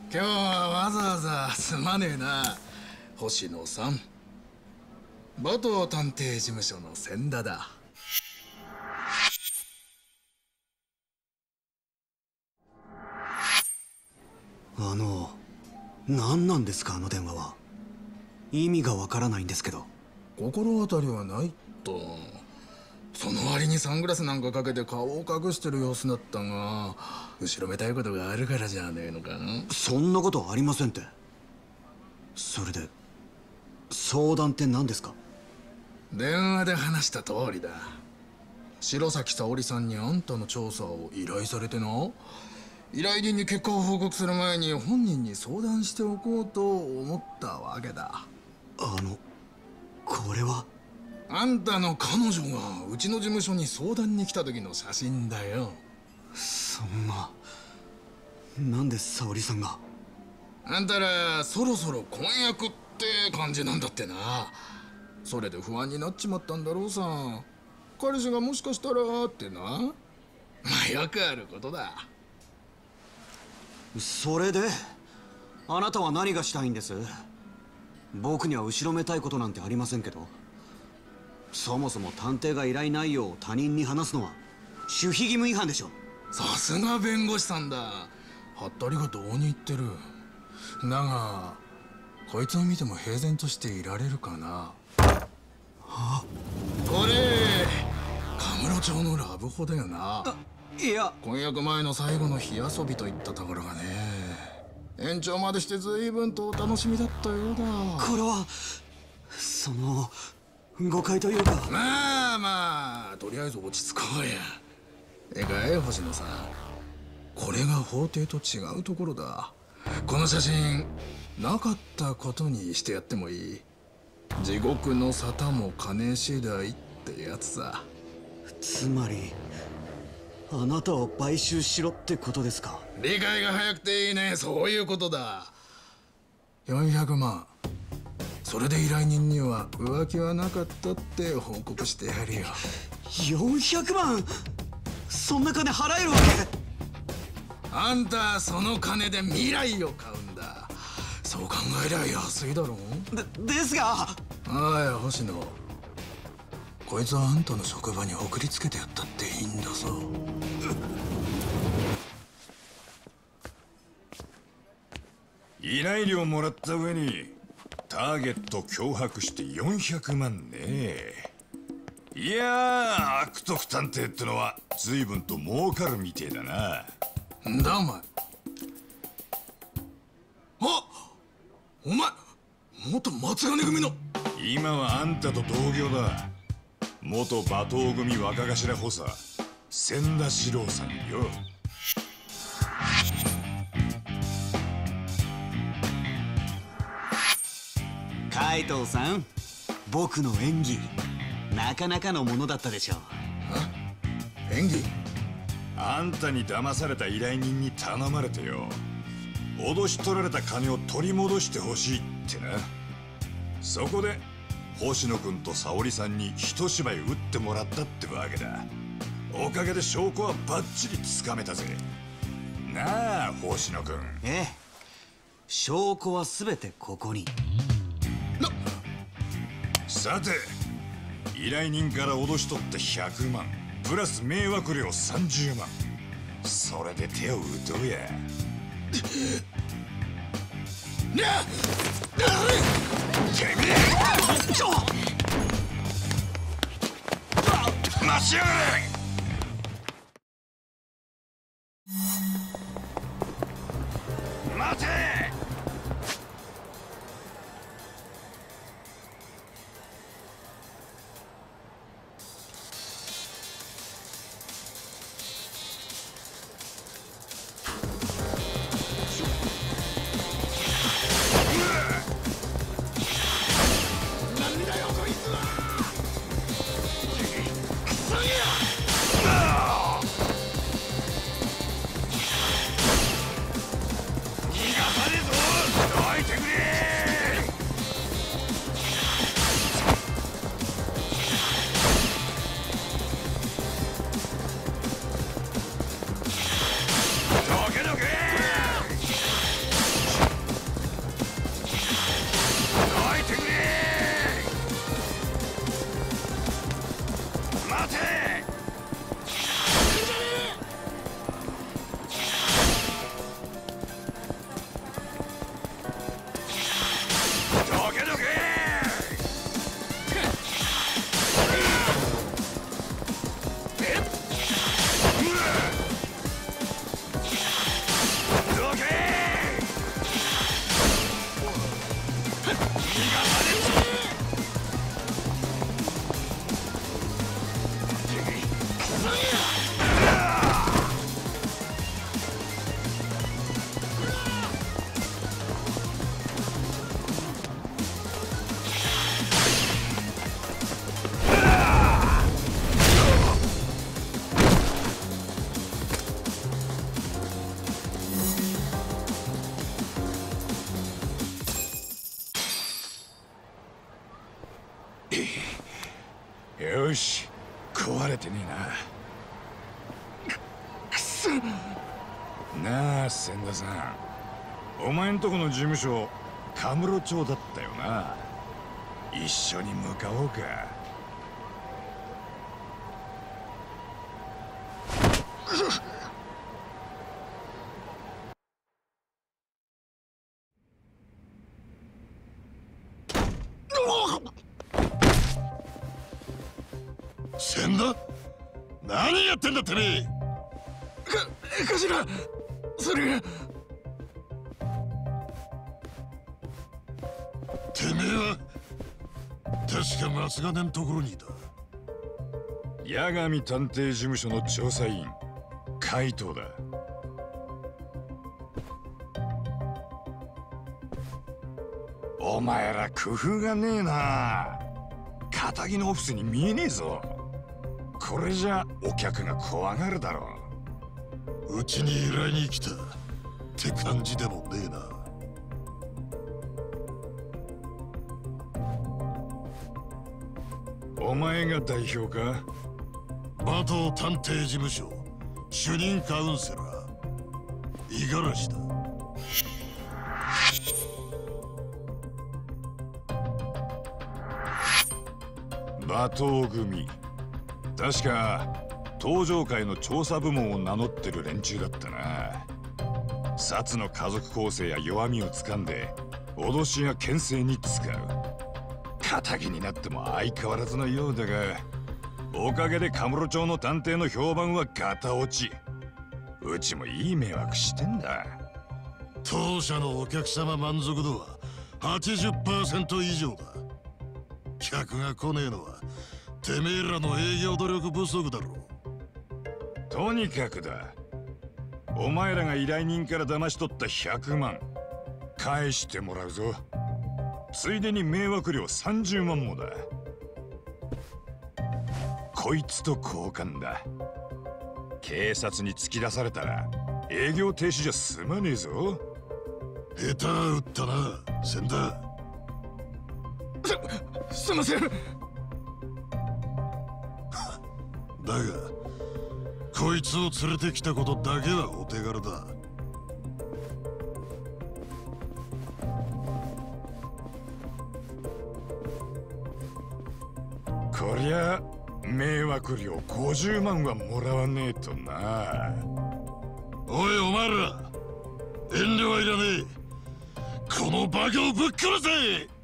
今日はわざわざすまねえな、星野さん。馬頭探偵事務所の千田だ。 何なんですかあの電話は。意味がわからないんですけど。 心当たりはないと。その割にサングラスなんかかけて顔を隠してる様子だったが、後ろめたいことがあるからじゃねえのか。 そんなことありませんって。それで相談って何ですか？ 電話で話した通りだ。白崎沙織さんにあんたの調査を依頼されてな。依頼人に結果を報告する前に本人に相談しておこうと思ったわけだ。 これはあんたの彼女がうちの事務所に相談に来た時の写真だよ。 そんな。なんで沙織さんが。 あんたらそろそろ婚約って感じなんだってな。それで不安になっちまったんだろうさ。彼氏がもしかしたらってな。まあよくあることだ。 それであなたは何がしたいんです？僕には後ろめたいことなんてありませんけど。そもそも探偵が依頼内容を他人に話すのは守秘義務違反でしょ。 さすが弁護士さんだ。はったりがどうに言ってる。だがこいつを見ても平然としていられるかな。これカムロ町のラブホだよな。 いや、 婚約前の最後の火遊びといったところがね。延長までして随分と楽しみだったようだ。 これは誤解というか。 まあまあ、とりあえず落ち着こうや。えかい星野さん、これが法廷と違うところだ。この写真なかったことにしてやってもいい。地獄の沙汰も金次第ってやつさ。 つまりあなたを買収しろってことですか？ 理解が早くていいね。そういうことだ。400万。それで依頼人には浮気はなかったって報告してやるよ。 400万？そんな金払えるわけ？ あんたその金で未来を買うんだ。そう考えりゃ安いだろ。 ですが。 おい星野、こいつはあんたの職場に送りつけてやったっていいんだぞ。 依頼料もらった上にターゲット脅迫して400万ね。いやー、悪徳探偵ってのは随分と儲かるみてえだな。 んだお前。お前元松金組の。 今はあんたと同業だ。元馬頭組若頭補佐千田四郎さんよ。 海藤さん、僕の演技なかなかのものだったでしょう。 演技？ あんたに騙された依頼人に頼まれてよ、脅し取られた金を取り戻してほしいってな。そこで星野君と沙織さんに一芝居打ってもらったってわけだ。おかげで証拠はバッチリつかめたぜ。なあ星野君。 ええ、証拠は全てここに。 さて、依頼人から脅し取って100万プラス迷惑料30万。それで手を打とうや。てめえ待ちやがれ。待て。 よし、壊れてねえな。くそ。なあ千田さん、お前んとこの事務所カムロ町だったよな。一緒に向かおうか。 千田、何やってんだてめえ。 頭、それが。 てめえは確か松金のところにいた。 八神探偵事務所の調査員海藤だ。お前ら工夫がねえな。片木のオフィスに見えねえぞ。これじゃお客が怖がるだろう。うちに依頼に来たって感じでもねえな。 お前が代表か？ 馬頭探偵事務所主任カウンセラー五十嵐だ。 馬頭組、確か東上会の調査部門を名乗ってる連中だったな。薩の家族構成や弱みをつかんで脅しや牽制に使う。仇になっても相変わらずのようだが、おかげでカムロ町の探偵の評判はガタ落ち。うちもいい迷惑してんだ。 当社のお客様満足度は 80% 以上だ。客が来ねえのはてめえらの営業努力不足だろう。 とにかくだ、お前らが依頼人から騙し取った100万返してもらうぞ。ついでに迷惑料30万もだ。こいつと交換だ。警察に突き出されたら営業停止じゃ済まねえぞ。 下手打ったな千田。 すいません。だがこいつを連れてきたことだけはお手軽だ。 こりゃ迷惑料50万はもらわねえとな。 おいお前ら、遠慮はいらねえ。このバカをぶっ殺せ。 ぶっ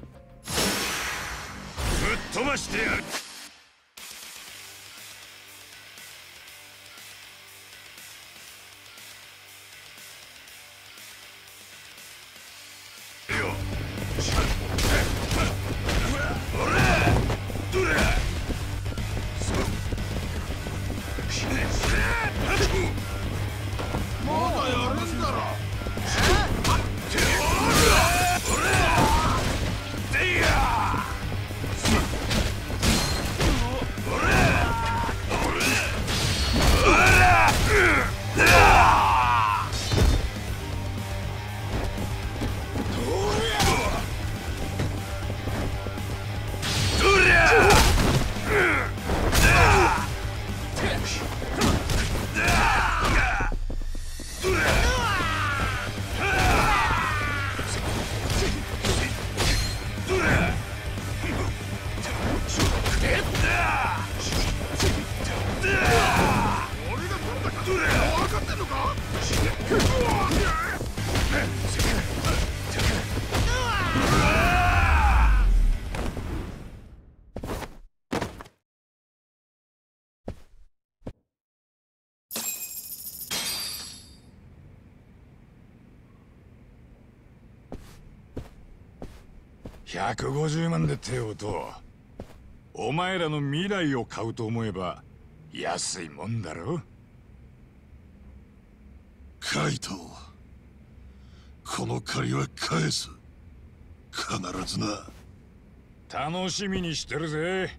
飛ばしてやる。150万で手を打とう。お前らの未来を買うと思えば安いもんだろ。 カイト、この借りは返す。必ずな。 楽しみにしてるぜ。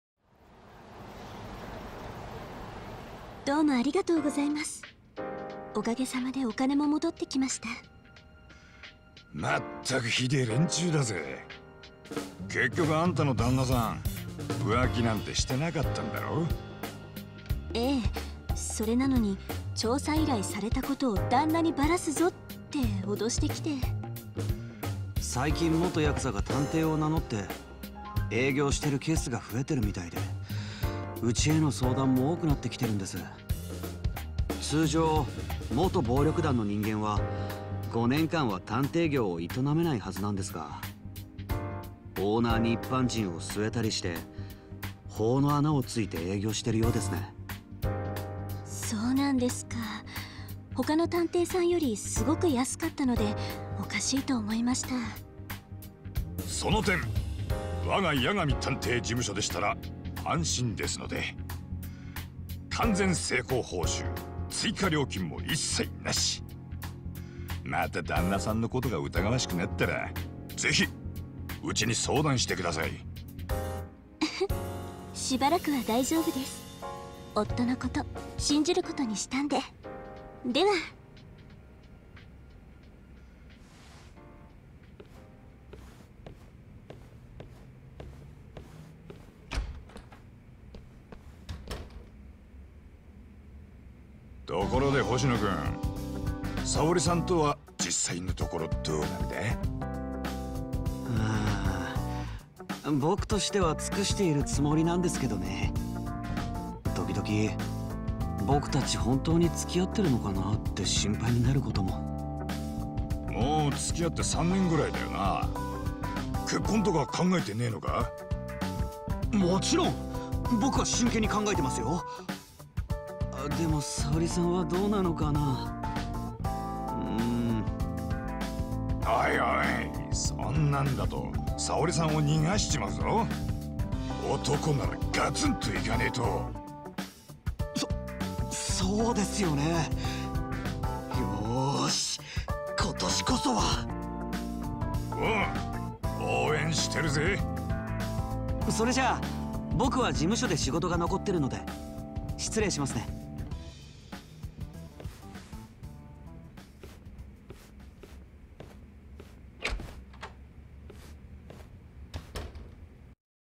どうもありがとうございます。 おかげさまでお金も戻ってきました。 まったくひでえ連中だぜ。結局あんたの旦那さん浮気なんてしてなかったんだろ。 ええ、それなのに調査依頼されたことを旦那にバラすぞって脅してきて。 最近元ヤクザが探偵を名乗って営業してるケースが増えてるみたいで、うちへの相談も多くなってきてるんです。通常元暴力団の人間は5年間は探偵業を営めないはずなんですが、オーナーに一般人を据えたりして法の穴をついて営業してるようですね。 そうなんですか。他の探偵さんよりすごく安かったのでおかしいと思いました。 その点我が八神探偵事務所でしたら安心ですので、完全成功報酬追加料金も一切なし。また旦那さんのことが疑わしくなったらぜひうちに相談してください。 しばらくは大丈夫です。夫のこと信じることにしたんで。では。 ところで星野君、沙織さんとは実際のところどうなんだ？ 僕としては尽くしているつもりなんですけどね。時々僕たち本当に付き合ってるのかなって心配になることも。 もう付き合って3年ぐらいだよな。結婚とか考えてねえのか？ もちろん僕は真剣に考えてますよ。でも沙織さんはどうなのかな。 おいおい、そんなんだと沙織さんを逃がしちまうぞ。男ならガツンといかねえと。 そうですよね。よーし、今年こそは。 応援してるぜ。 それじゃあ僕は事務所で仕事が残ってるので失礼しますね。